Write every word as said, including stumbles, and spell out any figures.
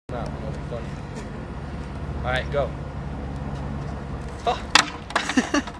Now, it'll be funny. All right, go. Oh.